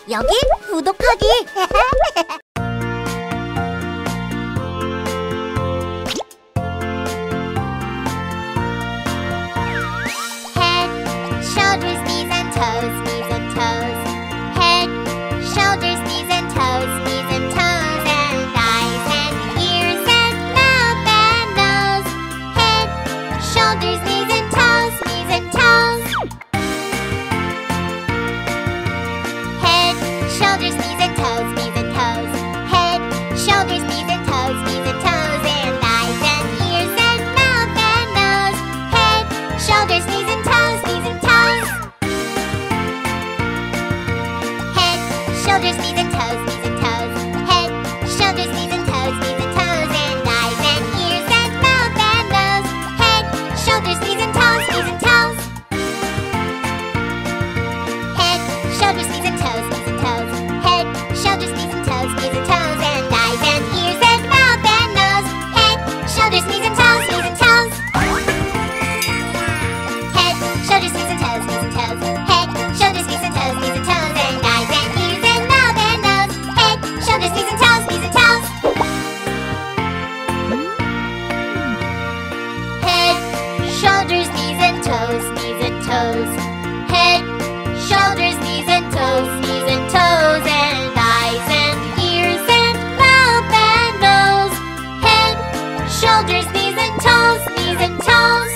여긴 구독하기. Head, shoulders, knees and toes, knees and toes. Head, shoulders, knees and toes, knees and toes, and eyes and ears and mouth and nose. Head, shoulders, knees and toes, knees and toes. Head, shoulders, knees and toes, knees and toes. Head, shoulders, knees and toes, knees and toes, and eyes and ears and mouth and nose. Head, shoulders, knees and toes, knees and toes. Head, shoulders, knees and toes, knees and toes. Head, shoulders, knees and toes, knees and toes, and eyes and ears and mouth and nose. Head, shoulders, knees and toes, knees and toes. Head, shoulders, knees and toes, knees and toes. Head, shoulders, knees and toes, knees and toes, and eyes and ears and mouth and nose. Head, shoulders, knees and toes, knees and toes. Head, shoulders, knees and toes, knees and toes. Head, shoulders, knees and toes, knees and toes, and eyes and ears and mouth and nose. Head, shoulders, knees and toes, knees and toes. Head, shoulders, knees and toes, knees and toes. Head, shoulders, knees and toes, knees and toes, and eyes and ears and mouth and nose. Head, shoulders, knees and toes, knees and toes.